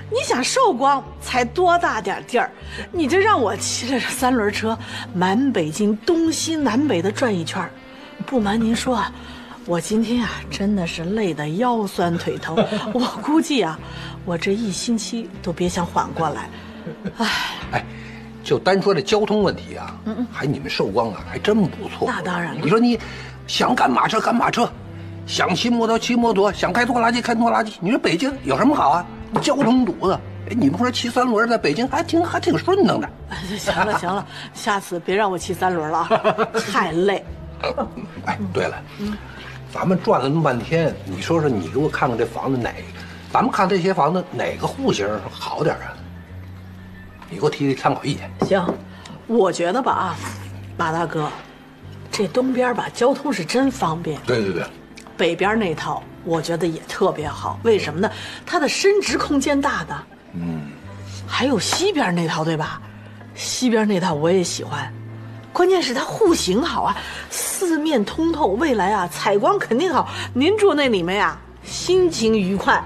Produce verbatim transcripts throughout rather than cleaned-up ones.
你想寿光才多大点地儿，你这让我骑着这三轮车满北京东西南北的转一圈，不瞒您说啊，我今天啊真的是累得腰酸腿疼，我估计啊，我这一星期都别想缓过来。哎哎，就单说这交通问题啊，嗯嗯，还你们寿光啊还真不错。 那当然了， 你说你想赶马车赶马车，想骑摩托骑摩托，想开拖拉机开拖拉机，你说北京有什么好啊？交通堵子，哎，你们说骑三轮在北京还挺还挺顺当的。 行了行了，下次别让我骑三轮了啊，太累。 哎，对了，嗯，咱们转了那么半天，你说说你给我看看这房子哪，咱们看这些房子哪个户型好点啊？你给我提提参考意见。 行，我觉得吧啊，马大哥，这东边吧交通是真方便。 对对对。 北边那套我觉得也特别好，为什么呢？它的伸直空间大的。嗯。还有西边那套对吧？西边那套我也喜欢，关键是它户型好啊，四面通透，未来啊采光肯定好。您住那里面呀、啊，心情愉快。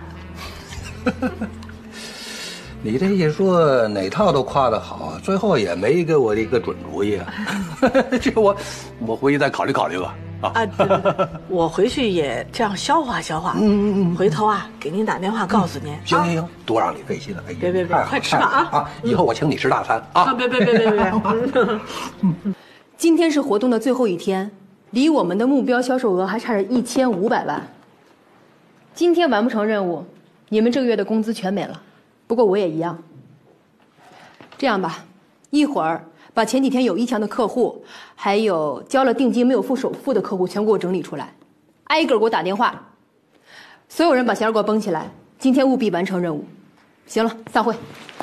你这一说哪套都夸得好，最后也没给我一个准主意啊。这我我回去再考虑考虑吧。啊， 啊对对对，我回去也这样消化消化。嗯嗯嗯，回头啊给您打电话告诉您。 行行行，多让你费心了。哎， 别别别，快吃吧啊！ 啊，以后我请你吃大餐啊！ 别别别别别别。 今天是活动的最后一天，离我们的目标销售额还差着一千五百万。今天完不成任务，你们这个月的工资全没了。不过我也一样。这样吧，一会儿把前几天有意向的客户，还有交了定金没有付首付的客户全给我整理出来，挨个给我打电话。所有人把弦给我绷起来，今天务必完成任务。行了，散会。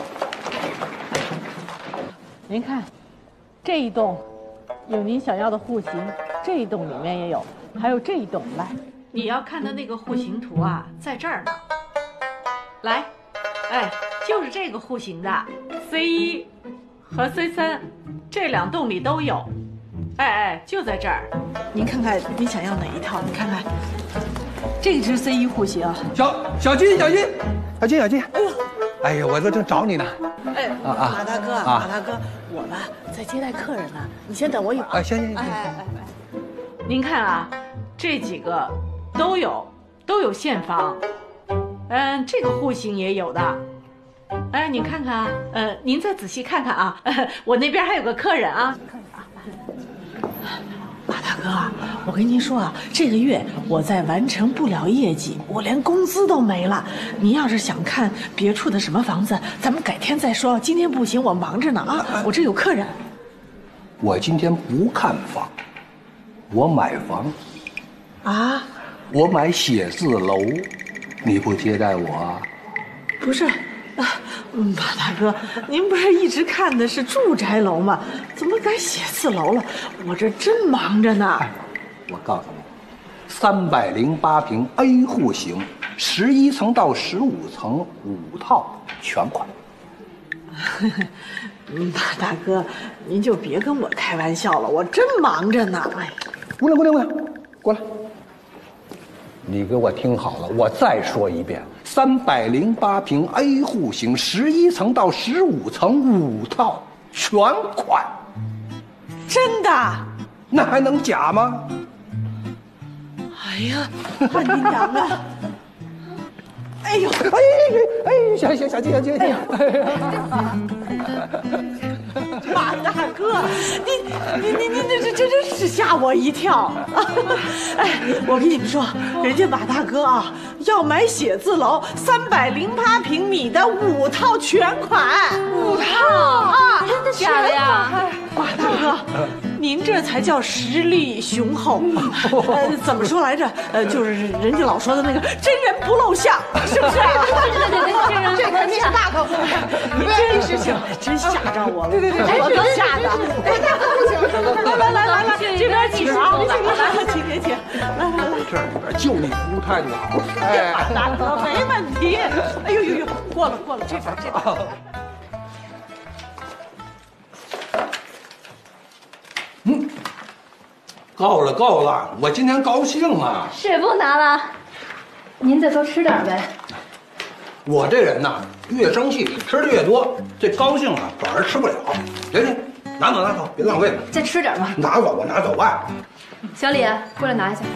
您看，这一栋有您想要的户型，这一栋里面也有，还有这一栋。来，你要看的那个户型图啊，在这儿呢。来，哎，就是这个户型的 C 一和 C 三，这两栋里都有。哎哎，就在这儿。您看看，您想要哪一套？你看看，这个是 C 一户型。 小小金，小金，小金，小金。哎呦，哎呀，我这正找你呢。 哎，啊啊，马大哥，啊、马大哥，我呢在接待客人呢，你先等我一会儿。 哎，行行行。哎哎哎哎，您看啊，这几个都有，都有现房。嗯，这个户型也有的。哎，你看看啊，呃，您再仔细看看啊，呃、我那边还有个客人啊。看看啊，马大哥啊，我跟您说啊，这个月我再完成不了业绩，我连工资都没了。您要是想看别处的什么房子，咱们改天再说。今天不行，我忙着呢啊，我这有客人。 我今天不看房，我买房。 啊？ 我买写字楼，你不接待我啊？ 不是。啊，马大哥，您不是一直看的是住宅楼吗？怎么改写字楼了？我这真忙着呢。 哎，我告诉你，三百零八平 A 户型，十一层到十五层五套全款。 马大哥，您就别跟我开玩笑了，我真忙着呢。哎， 过来，过来，过来，过来。你给我听好了，我再说一遍。三百零八平 A 户型，十一层到十五层五套全款， 真的？ 那还能假吗？ 哎呀，汉军娘啊！哎呦，哎哎，小小小金小金，哎呦， 马大哥，你你你你这这这真是吓我一跳！哎，我跟你们说，人家马大哥啊，要买写字楼三百零八平米的五套全款， 五套啊？真的假的呀？ 马大哥，您这才叫实力雄厚。呃，怎么说来着？呃，就是人家老说的那个真人不露相，是不是？ 对对对，真人这肯定是大客户。你真是行，真吓着我了。对对对，我都吓的。来来来来来，这边请啊！来，请请请，来来来， 这里边就你服务态度好。 哎，马大哥没问题。哎呦呦呦，过了过了，这边这边。 嗯，够了够了，我今天高兴啊！ 水不拿了，您再多吃点呗。 我这人呐，越生气吃的越多，这高兴啊反而吃不了。行行，拿走拿走，别浪费了。 再吃点吧。 拿走吧，拿走吧。 小李，过来拿一下。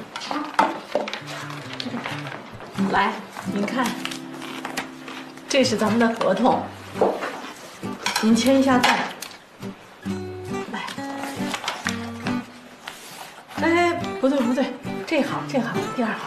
来，您看，这是咱们的合同，您签一下字。来，哎，不对不对，这行这行第二行。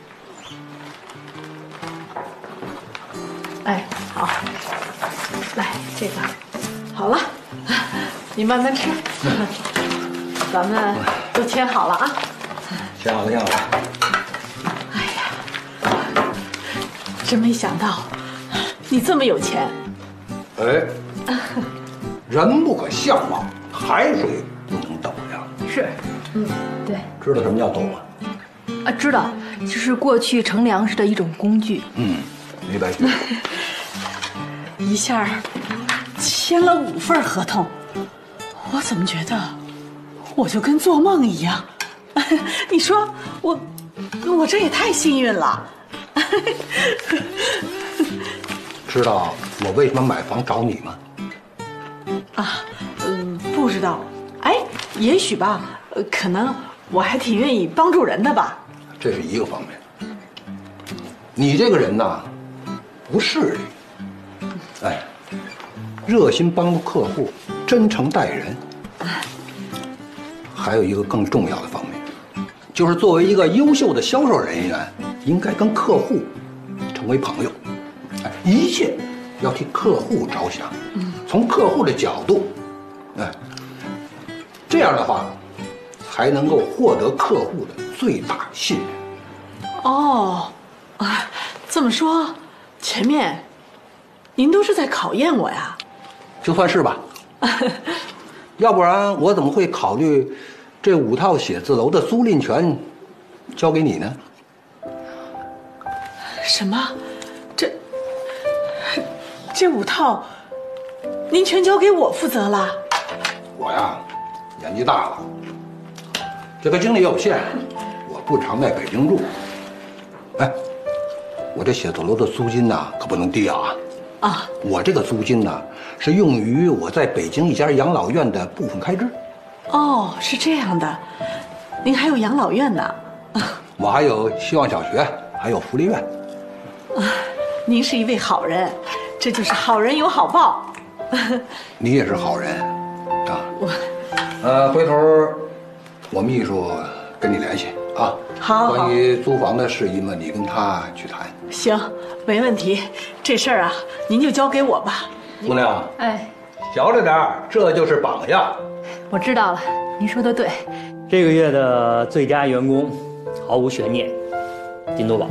哎，好，来这个，好了，你慢慢吃，咱们都签好了啊。 签好了，签好了。 哎呀，真没想到你这么有钱。 哎，人不可相忘，海水不能斗量。 是，嗯，对。 知道什么叫斗吗？ 啊，知道，就是过去盛粮食的一种工具。 嗯，没白学。 一下签了五份合同，我怎么觉得我就跟做梦一样？你说我，我这也太幸运了。 知道我为什么买房找你吗？ 啊，嗯，不知道。哎，也许吧，呃，可能我还挺愿意帮助人的吧。 这是一个方面。你这个人呐，不势利，哎，热心帮助客户，真诚待人。还有一个更重要的方面，就是作为一个优秀的销售人员，应该跟客户成为朋友，哎，一切要替客户着想，从客户的角度，哎，这样的话，才能够获得客户的最大信任。 哦，啊，这么说，前面您都是在考验我呀？ 就算是吧，要不然我怎么会考虑这五套写字楼的租赁权交给你呢？ 什么？这这五套，您全交给我负责了？ 我呀，年纪大了，这个精力有限，我不常在北京住。哎，我这写字楼的租金呢，可不能低啊！ 啊， 我这个租金呢，是用于我在北京一家养老院的部分开支。 哦，是这样的，您还有养老院呢？ 我还有希望小学，还有福利院。 啊，您是一位好人，这就是好人有好报。 你也是好人，啊。 我， 呃，回头我秘书跟你联系啊。 好。 关于租房的事宜嘛，你跟他去谈。 行，没问题。这事儿啊，您就交给我吧。 姑娘， 哎， 小着点儿，这就是榜样。 我知道了，您说的对。 这个月的最佳员工，毫无悬念，金多宝。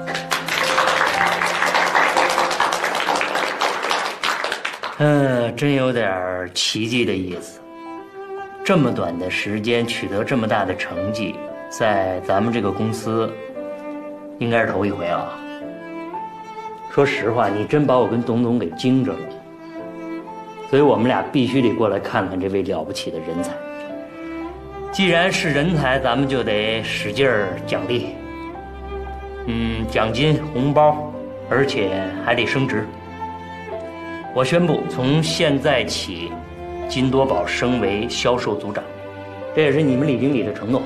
嗯，真有点奇迹的意思。这么短的时间取得这么大的成绩，在咱们这个公司，应该是头一回啊。说实话，你真把我跟董总给惊着了，所以我们俩必须得过来看看这位了不起的人才。既然是人才，咱们就得使劲儿奖励。嗯，奖金、红包，而且还得升职。我宣布，从现在起，金多宝升为销售组长，这也是你们李经理的承诺。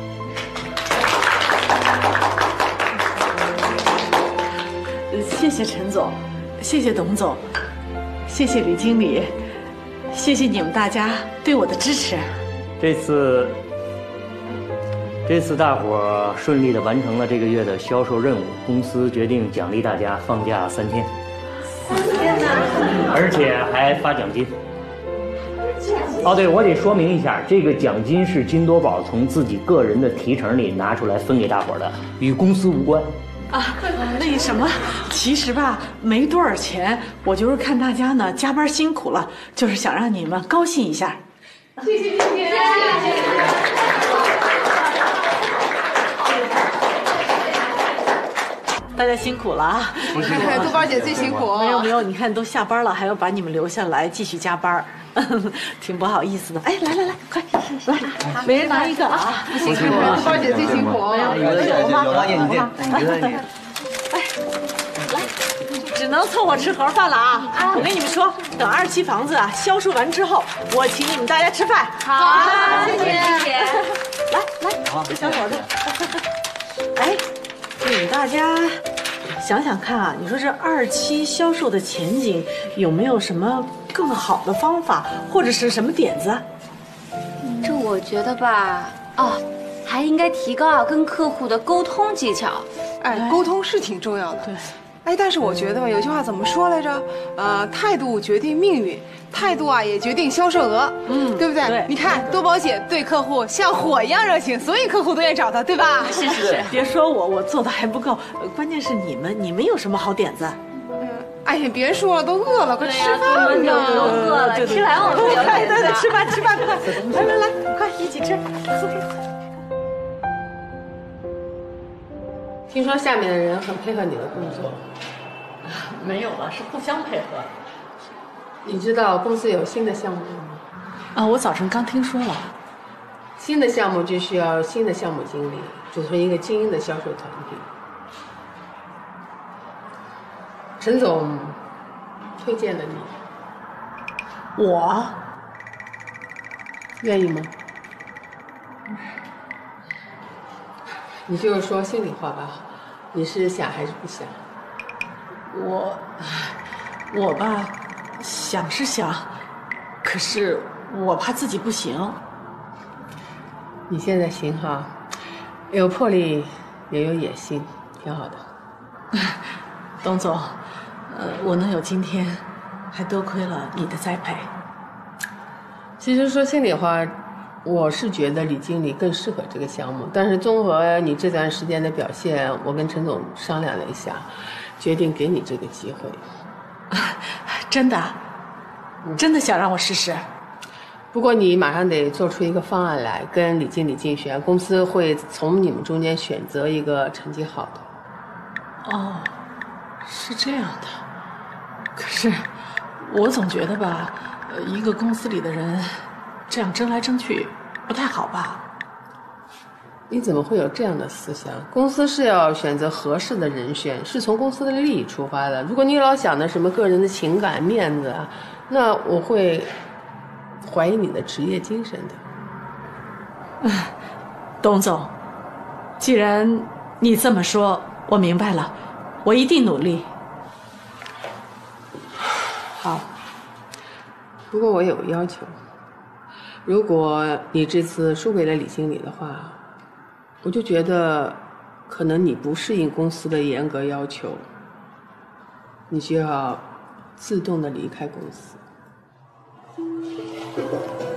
谢谢陈总，谢谢董总，谢谢李经理，谢谢你们大家对我的支持。 这次，这次大伙儿顺利地完成了这个月的销售任务，公司决定奖励大家放假三天，三天呢，而且还发奖金。哦，对，我得说明一下，这个奖金是金多宝从自己个人的提成里拿出来分给大伙儿的，与公司无关。 啊，那什么，其实吧，没多少钱，我就是看大家呢加班辛苦了，就是想让你们高兴一下。谢谢谢谢，谢谢。大家辛苦了啊！ 多宝姐最辛苦。 没有没有，你看都下班了，还要把你们留下来继续加班，挺不好意思的。哎，来来来，快来，每人拿一个啊！ 不辛苦，多宝姐最辛苦。 有的有吗？ 有了，你这，你这你。 哎，来，只能。 能凑合吃盒饭了啊！啊，我跟你们说，等二期房子啊销售完之后，我请你们大家吃饭。 好，谢谢谢谢。 来来，这小伙子，哎，你们大家想想看啊，你说这二期销售的前景有没有什么更好的方法，或者是什么点子？ 这我觉得吧，哦，还应该提高啊跟客户的沟通技巧。 哎，沟通是挺重要的。 对。 哎，但是我觉得吧，有句话怎么说来着？呃，态度决定命运，态度啊也决定销售额，嗯，对不对？ 对。 你看多宝姐对客户像火一样热情，所以客户都愿意找她，对吧？ 是是是。别说我，我做的还不够，关键是你们，你们有什么好点子？ 嗯，哎呀，别说了，都饿了，快吃饭呢。 都饿了，吃完我们就对对对，吃饭吃饭快，来来来，快一起吃。 听说下面的人很配合你的工作， 没有了，是互相配合。 你知道公司有新的项目吗？ 啊，我早晨刚听说了。 新的项目就需要新的项目经理，组成一个精英的销售团体。陈总推荐了你， 我愿意吗？你就说心里话吧，你是想还是不想？ 我，我吧，想是想，可是我怕自己不行。 你现在行哈，有魄力，也有野心，挺好的。 董总，呃，我能有今天，还多亏了你的栽培。 其实说心里话。我是觉得李经理更适合这个项目，但是综合你这段时间的表现，我跟陈总商量了一下，决定给你这个机会。 真的，真的想让我试试。 不过你马上得做出一个方案来，跟李经理竞选，公司会从你们中间选择一个成绩好的。 哦，是这样的。可是我总觉得吧，呃，一个公司里的人。这样争来争去不太好吧？ 你怎么会有这样的思想？公司是要选择合适的人选，是从公司的利益出发的。如果你老想着什么个人的情感、面子啊，那我会怀疑你的职业精神的。 董总，既然你这么说，我明白了，我一定努力。 好，不过我有个要求。如果你这次输给了李经理的话，我就觉得可能你不适应公司的严格要求，你就要自动的离开公司。